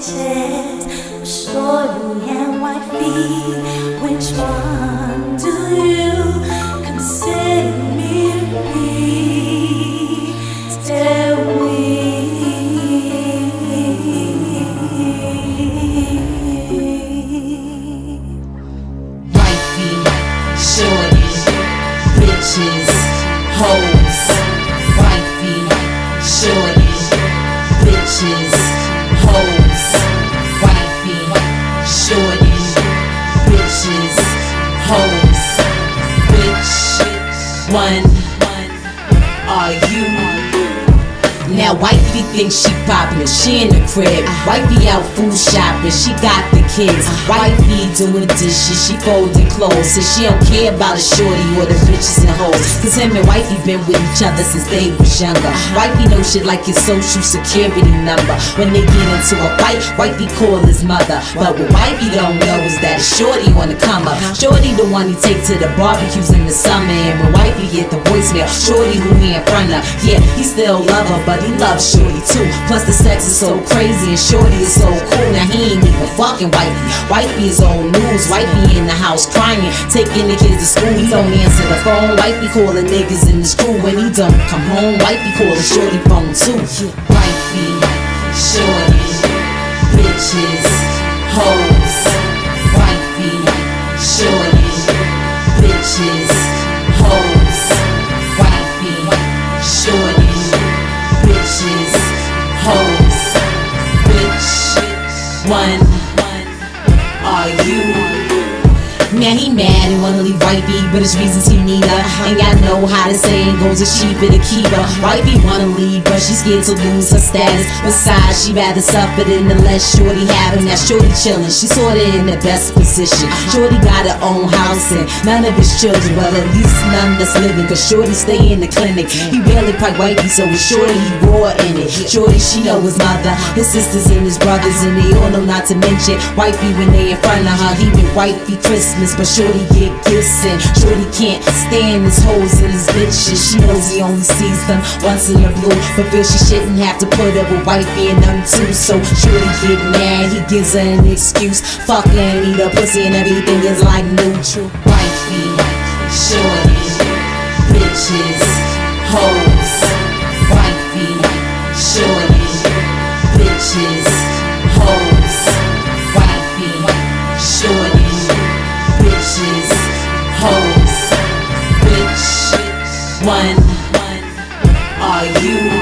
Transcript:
bitches, shorty and wifey. Which one do you consider me to be? Tell me. Wifey, shorty, bitches, hoes. Wifey, shorty, bitches, hoes. Wifey, shorty, bitches, hoes. Which one are you? Now wifey thinks she poppin', she in the crib. Wifey out food shopping, she got the kids. Wifey doing dishes, she folding clothes. Says she don't care about a shorty or the bitches and hoes. Cause him and wifey been with each other since they was younger. Wifey know shit like his social security number. When they get into a fight, wifey call his mother. But what wifey don't know is that a shorty wanna come up. Shorty the one he take to the barbecues in the summer. And when wifey get the voicemail, shorty who he in front of. Yeah, he still love her, but he loves shorty too. Plus the sex is so crazy and shorty is so cool. Now he ain't even fucking wifey. Wifey is old news. Wifey in the house crying, taking the kids to school. He don't answer the phone. Wifey calling niggas in his crew. When he don't come home, wifey calling shorty phone too. Wifey, shorty, bitches, hoes. Wifey, shorty, bitches, hoes. Wifey, shorty, bitches, hoes. Which one are you? Now he mad and wanna leave wifey, but it's reasons he need her. Ain't got know how the saying goes, it's cheaper to keep her. Wifey wanna leave, but she's scared to lose her status. Besides, she rather suffer than to let shorty have him. Now shorty chillin', she sorta in the best position. Shorty got her own house and none of his children, well at least none that's living. Cause shorty stay in the clinic. He barely pipe wifey, so with shorty he raw in it. Shorty, she know his mother, his sisters and his brothers, and they all know not to mention wifey when they in front of her. He with wifey Christmas, but shorty get gifts and shorty can't stand his hoes and his bitches. She knows he only sees them once in a blue, but feels she shouldn't have to put up with wifey and them too. So shorty get mad, he gives her an excuse. Fuck her and eat her pussy and everything is like neutral. Wifey, shorty, bitches, hoes. Wifey, shorty, bitches, hoes. Wifey, shorty, bitches, hoes. Which one are you?